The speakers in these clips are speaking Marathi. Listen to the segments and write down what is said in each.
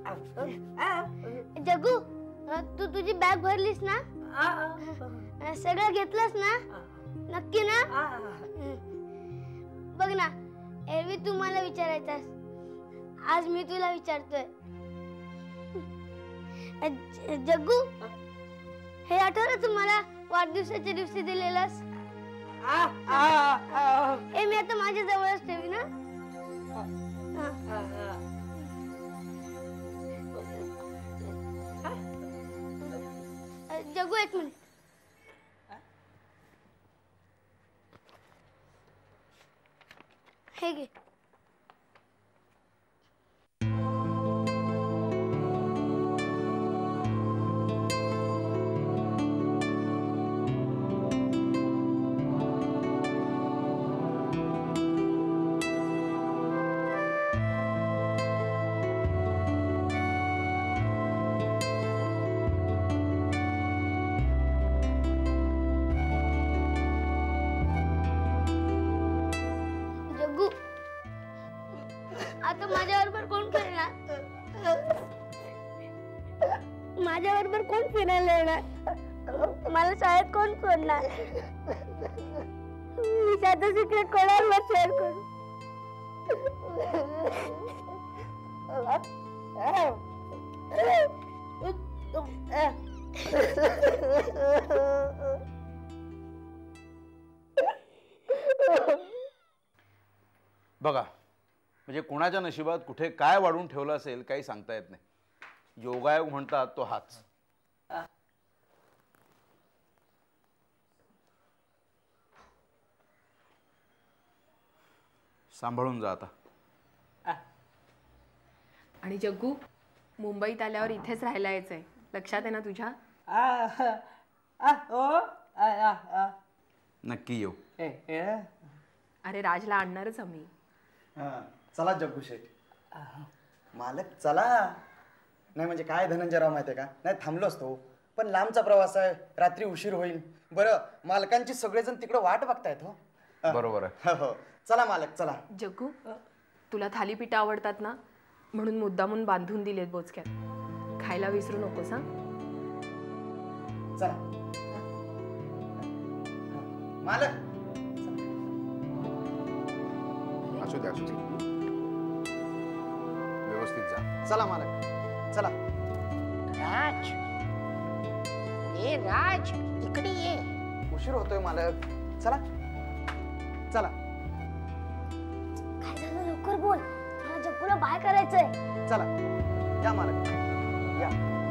जग्गू, तू तुझी बॅग भरलीस ना? सगळं घेतलंस ना? नक्की ना? बघ ना, एरवी तू मला विचारायचास, आज मी तुला विचारतोय. जग्गू, हे आठवलं तुम्हाला वाढदिवसाच्या दिवशी दिलेलंस? हे मी आता माझ्या जवळच ठेवी ना. जग्गू, एक मिनिट. हे घे. आता माझ्याबरोबर कोण खेळणार? माझ्याबरोबर कोण फिरायला येणार? मला शाळेत कोण सोडणार? मी त्याचं सिक्रेट कोणाला शेअर करू? बघा, म्हणजे कोणाच्या नशिबात कुठे काय वाढून ठेवलं असेल काही सांगता येत नाही. योगायोग म्हणतात तो हाच. सांभाळून जा आता. आणि जग्गू, मुंबईत आल्यावर इथेच राहायला यायचंय, लक्षात आहे ना तुझ्या? नक्की येऊ. अरे राजला आणणारच आम्ही. चला जग्गू शेठ. मालक चला. नाही म्हणजे काय धनंजयराव माहितीये का, नाही थांबलो असतो पण लांबचा प्रवास आहे, रात्री उशीर होईल. बरं, मालकांची सगळेजण तिकडे वाट बघतायत. हो बरोबर आहे. हो चला मालक चला. जग्गू, तुला थालीपीठ आवडतात ना, म्हणून मुद्दामून बांधून दिलेत बोचक्यात. खायला विसरू नकोस. हा चला मालक. असू दे असू दे, व्यवस्थित जा. चला मालक चला. राज, ए राज, इकडे ये. उशीर होतोय मालक. चला चला. काय झालं? लवकर बोल, मला जग्गूला बाय करायचंय. चला या मालक या.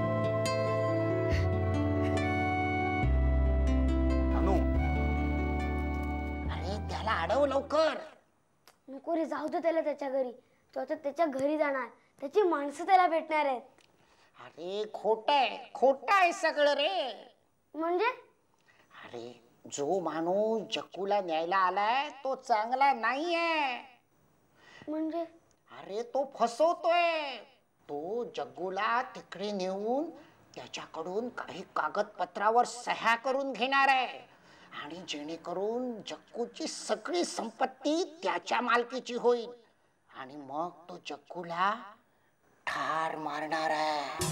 अनु, अरे त्याला अडव लवकर. नको रे, जाऊ दे त्याला त्याच्या घरी. तो आता त्याच्या घरी जाणार, त्याची माणसं त्याला भेटणार आहेत. अरे खोट आहे सगळं रे. म्हणजे? अरे जो माणूस जग्गूला न्यायला आलाय तो चांगला नाहीये. म्हणजे? अरे तो फसवतोय. तो जग्गूला तिकडे नेऊन त्याच्याकडून काही कागदपत्रावर सह्या करून घेणार आहे आणि जेणेकरून जग्गूची सगळी संपत्ती त्याच्या मालकीची होईल आणि मग तो जग्गूला ठार मारणार आहे.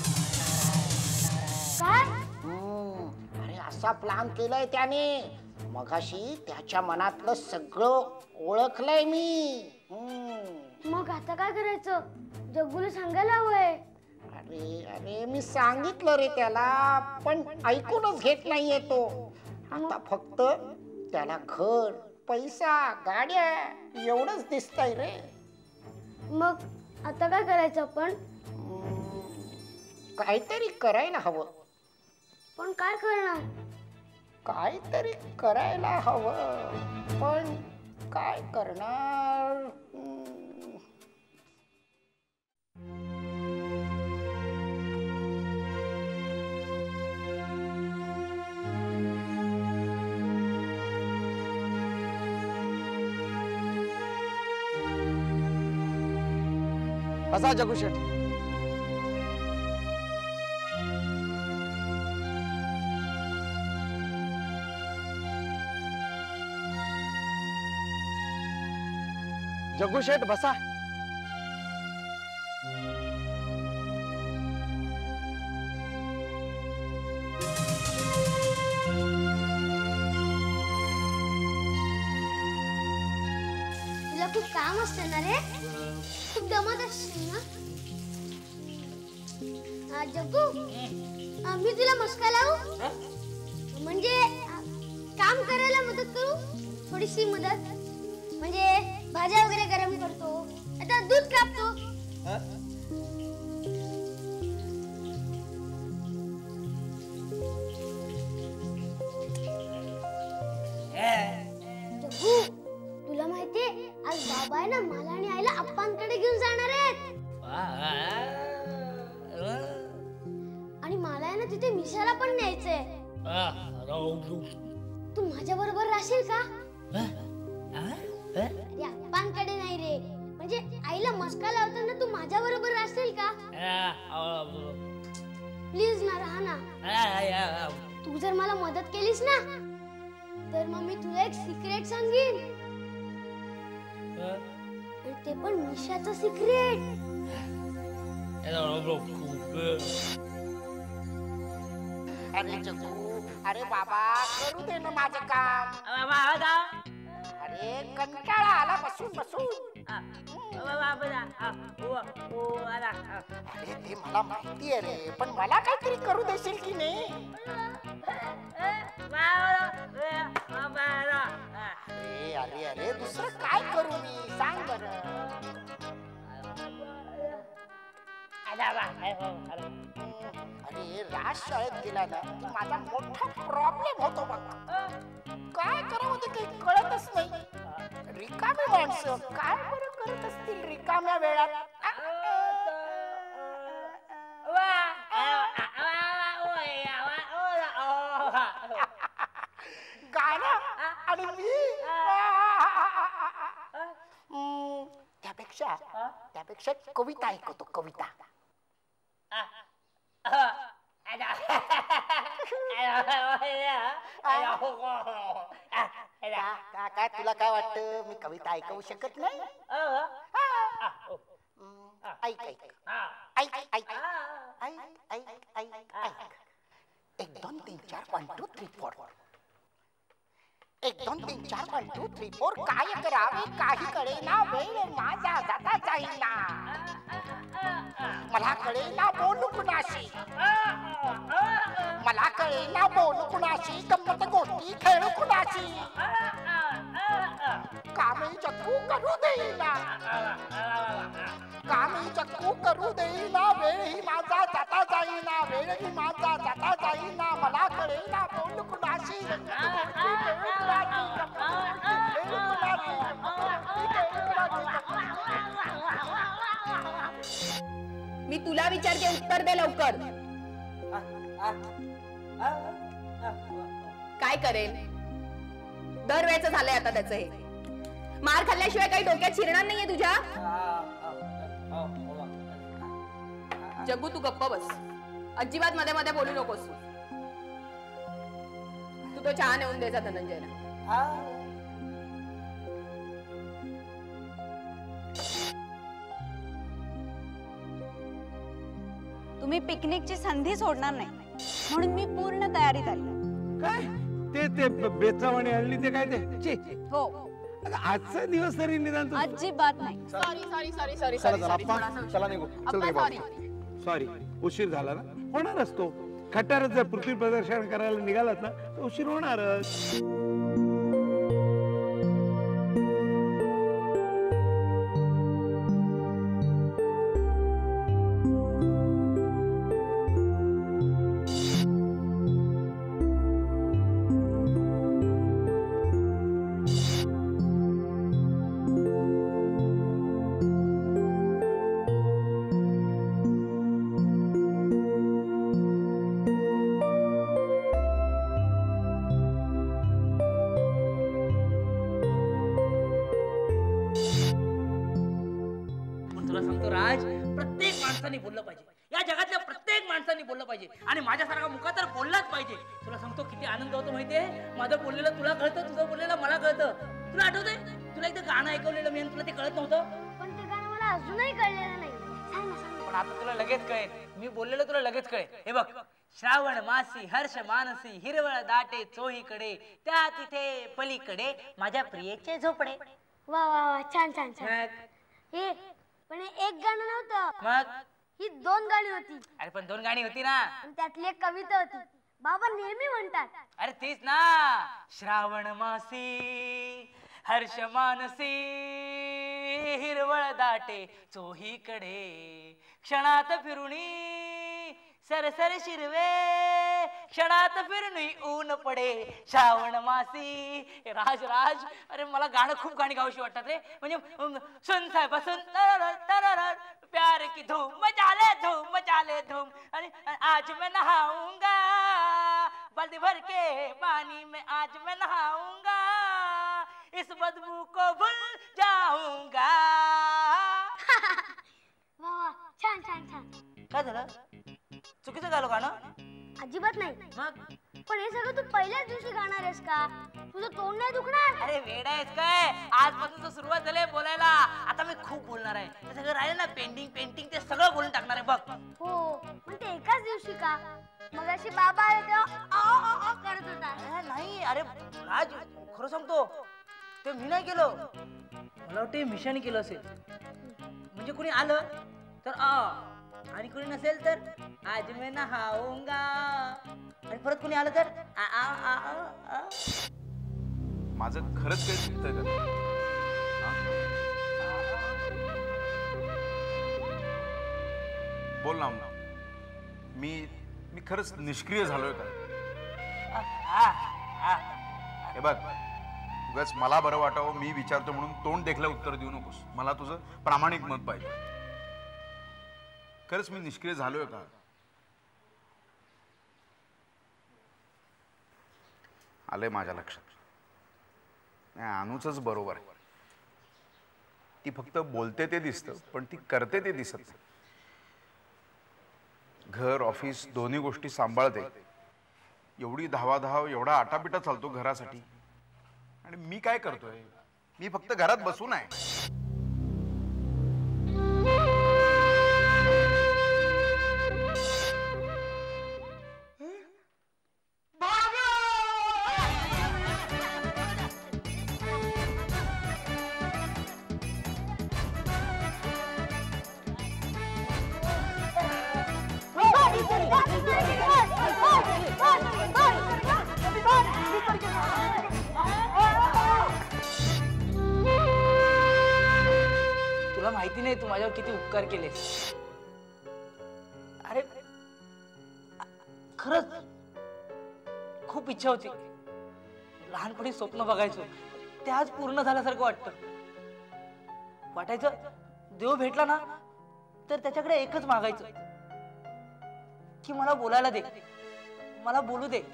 काय? अरे असा प्लॅन केलाय त्याने. मगाशी त्याच्या मनातलं सगळं ओळखलंय मी. मग आता काय करायचं? जग्गूला सांगायला हवंय. अरे अरे मी सांगितलं रे त्याला, पण ऐकूनच घेत नाहीये तो. आता फक्त त्याला घर, पैसा, गाड्या एवढंच दिसतंय रे. मग आता काय करायचं आपण? काहीतरी करायला हवं. पण काय करणार? काहीतरी करायला हवं, पण काय करणार? बसा जग्गू शेठ. जग्गू शेठ बसा. खूप काम असतं ना रे, खूप दमत असशील ना. जग्गू, मी तुला मस्का लावू? म्हणजे काम करायला मदत करू, थोडीशी मदत. म्हणजे भाज्या वगैरे गरम करतो, आता दूध कापतो. जग्गू, तुला माहितीये आज बाबा आहे ना मला आणि आईला अप्पांकडे घेऊन जाणार आहेत. आणि मला आहे ना तिथे मिशाला पण न्यायचंय. तू माझ्या बरोबर राहशील का? अरे अप्पांकडे नाही रे, म्हणजे आईला मस्का लावताना तू माझ्या बरोबर राहशील का? प्लीज ना, राहा ना. तू जर मला मदत केलीस ना तर मग मी तुला एक सिक्रेट सांगेन. ते पण मिशाचं सिक्रेट. अरे जग्गू, अरे बाबा करू दे ना माझं काम. अरे कंटाळा आला बसून बसून. अरे ते मला माहिती आहे रे, पण मला काहीतरी करू देशील की नाही? अरे अरे अरे दुसरं काय करू मी, सांग बर. अरे राज शाळेत गेला ना की माझा मोठा प्रॉब्लेम होतो बघ. काय करावं ते काही कळतच नाही. रिकामी माणसं काय बरं करत असतील रिकाम्या वेळात. गाणं आणि मी. त्यापेक्षा कविता ऐकतो, कविता. काय तुला काय वाटतं मी कविता ऐकवू शकत नाही? ऐक ऐक ऐक ऐक ऐक ऐक ऐक ऐक. 1 2 3 4 1 2 3 4. 1 2 3 4 1 2 3 4. काय करावे काही कळेना, वेळ माझा जाता जाईना. मला कळेना बोलू कुणाशी, मला कळेना बोलू कुणाशी, गंमत गोष्टी खेळू कुणाशी. कामे जग्गू करू देईना, कामे जग्गू करू देईना. वेळही माझा जाता जाईना, वेळही माझा जाता जाईना. मला कळेना बोलू कुणाशी, मी तुला विचारते, उत्तर दे लवकर. काय करेल? दरवेळेचं झालंय आता त्याचं हे. मार खाल्ल्याशिवाय काही डोक्यात शिरणार नाहीये तुझ्या. जग्गू तू गप्प बस, अजिबात मध्ये मध्ये बोलू नकोस. तू तो चहा नेऊन द्यायचा धनंजयला. तुम्ही पिकनिकची संधी सोडणार नाही म्हणून मी पूर्ण तयारीत आली. काय ते बेचावाणी आणली ते काय ते? हो, आजचा दिवस तरी निदान अजिबात नाही. सॉरी, उशीर झाला ना, होणारच तो. खट्टारच जर पृथ्वी प्रदर्शन करायला निघालात ना तर उशीर होणारच. बोललं पाहिजे, या जगातल्या प्रत्येक माणसाने बोललं पाहिजे आणि माझ्यासारखा मुका तर बोललाच पाहिजे. तुला सांगतो किती आनंद होतो माहितीये, माझं बोललेलं तुला कळतं, तुझं बोललेलं मला कळतं. तुला आठवतंय तुला एकदा गाणं ऐकवलेलं मी आणि तुला ते कळत नव्हतं? पण ते गाणं मला अजूनही कळलेलं नाही. सांग ना, सांग. पण आता तुला लगेच कळेल, मी बोललेलं तुला लगेच कळेल. हे बघ, श्रावण मासी हर्ष मानसी हिरवळ दाटे चोहीकडे, त्या तिथे पलीकडे माझ्या प्रियेचे झोपडे. वा वा वा छान छान छान. मग हे पण हे एक गाणं नव्हतं, मग ही 2 गाणी होती अरे पण 2 गाणी होती ना. आणि त्यातली एक कविता होती. बाबा नेहमी म्हणतात. अरे तीच ना, श्रावण मासी हर्ष मानसी हिरवळ दाटे चोहीकडे क्षणात फिरुणी सरसर शिरवे क्षणात फिरुणी ऊन पडे श्रावण मासी. राज राज अरे मला गाणं खूप गाणी गावशी वाटतात रे. म्हणजे सुन साहेब सुन तरर प्यार की धूम मचाले धूम आणि आज मैं नहाऊंगा बाल्टी भर के पानी में आज मैं नहाऊंगा इस बदबू को भूल जाऊंगा. वा वा छान छान छान. काय झालं? चुकीचं गालो गाणं? अजिबात नाही. मग पण हे सगळं तू पहिल्याच दिवशी गाणार आहेस का? तुझं तोंड नाही दुखणार? अरे वेडा आहेस काय? आजपासून तर सुरुवात झाली बोलायला. आता मी खूप बोलणार आहे. ते सगळं राहिलं ना पेंटिंग ते सगळं बोलून टाकणार आहे बघ. हो पण ते एकाच दिवशी का? मग अशी बाबा आले तेव्हा आ करत होता. नाही अरे राज खरं सांगतो ते मी नाही केलं. मला वाटतं मिशाने केलं असेल. म्हणजे कोणी आलं तर आणि कोणी नसेल तर आज मैं नहाऊंगा आणि परत कोणी आलं तर माझं खरंच काही चुकतंय का? बोल ना. मी खरंच निष्क्रिय झालोय का? हे बघ उगाच मला बरं वाटावं मी विचारतो म्हणून तोंड देखलं उत्तर देऊ नकोस. मला तुझं प्रामाणिक मत पाहिजे. खरंच मी निष्क्रिय झालोय का? आलंय माझ्या लक्षात. अनुचंच बरोबर आहे. ती फक्त बोलते ते दिसतं पण ती करते ते दिसत नाही. घर ऑफिस दोन्ही गोष्टी सांभाळते. एवढी धावाधाव एवढा आटापिटा चालतो घरासाठी आणि मी काय करतोय? मी फक्त घरात बसून आहे. तुला माहिती नाही तू माझ्यावर किती उपकार केलेस. अरे खरंच खूप इच्छा होती. लहानपणी स्वप्न बघायचो ते आज पूर्ण झाल्यासारखं वाटायचं. देव भेटला ना तर त्याच्याकडे एकच मागायचं की मला बोलायला दे, मला बोलू दे.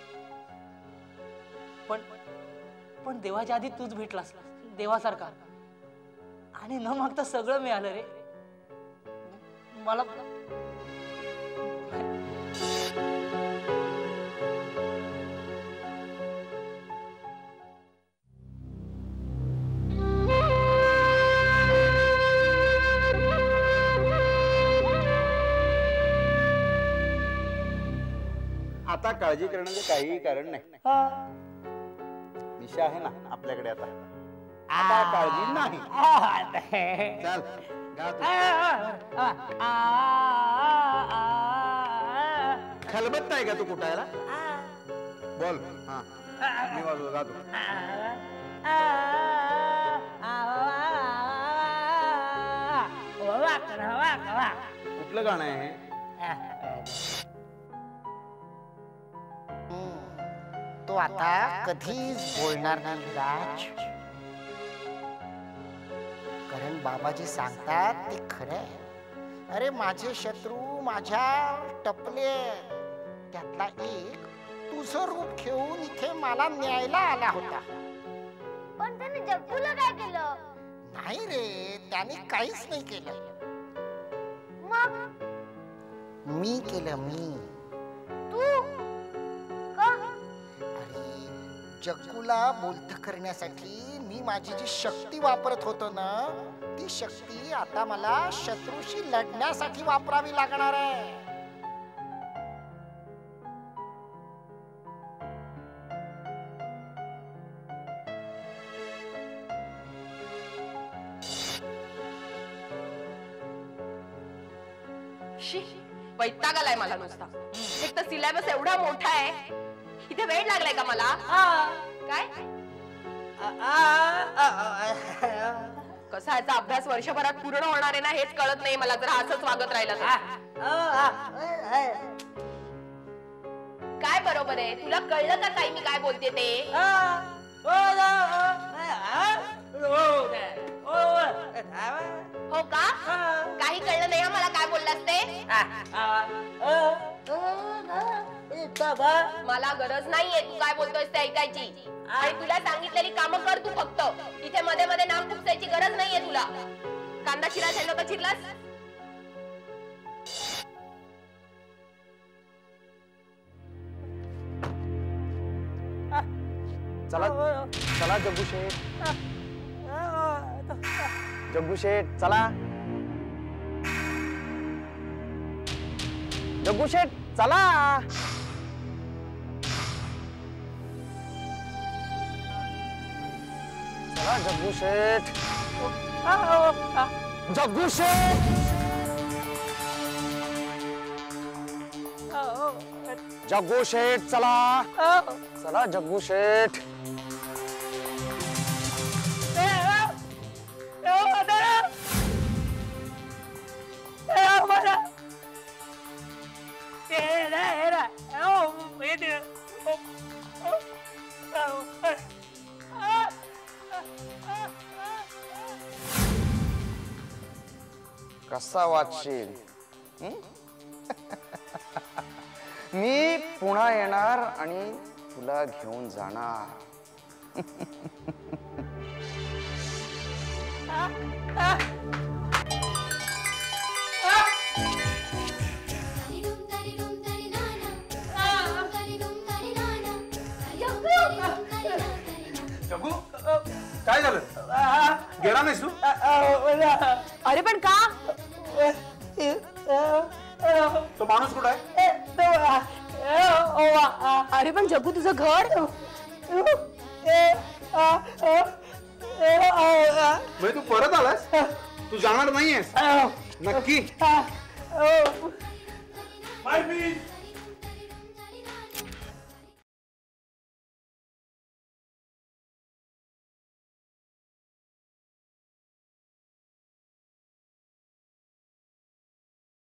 पण देवाच्या आधी तूच भेटलास देवासारखा आणि न मागता सगळं मिळालं रे मला. आता काळजी करण्याचं काहीही कारण नाही. मिशा आहे ना आपल्याकडे आता. आता काळजी नाही. चल खलबत नाही का तू कुठायला? बोल. हा मी वाजव जातो. कुठलं गाणं आहे हे? तो आता कधीच बोलणार नाही राज. कारण बाबाजी सांगतात ते खरंय. अरे माझे शत्रू माझ्या टपले त्यातला एक तुझं रूप घेऊन इथे मला न्यायला आला होता. पण त्याने जग्गूला काय केलं? नाही रे त्याने काहीच नाही केलं. मग मी केलं. मी तू का? अरे जग्गूला बोलत करण्यासाठी मी माझी जी शक्ती वापरत होतो ना ती शक्ती आता मला शत्रूशी लढण्यासाठी वापरावी लागणार आहे. शी, वैताग आलाय मला नुसता. एक तर सिलेबस एवढा मोठा आहे, इथे वेळ लागलाय का मला? काय कसा याचा अभ्यास वर्षभरात पूर्ण होणार आहे ना हेच कळत नाही मला, जर असंच वागत राहिलं तर. काय बरोबर आहे? तुला कळलं का काही मी काय बोलते ते? हो का? काही कळलं नाही मला काय बोललास ते? मला गरज नाहीये तू काय बोलतोयस ते ऐकायची. आणि तुला सांगितलेली कामं कर तू फक्त. इथे मध्ये मध्ये नाम खुपसायची गरज नाहीये तुला. कांदा चिरायला का चिरलास? चला चला जग्गू शेठ, जग्गू शेठ चला, जग्गू शेठ चला, चला जग्गू शेठ, जग्गू शेठ, जग्गू शेठ चला, चला जग्गू शेठ. कसा वाचशील? मी पुन्हा येणार आणि तुला घेऊन जाणार. जग्गू काय झालं? गेला नाहीस तू? अरे पण का? तो माणूस कुठं आहे? अरे पण जग्गू तुझं घर? तू परत आलास? तू जाणार नाहीयेस नक्की? माय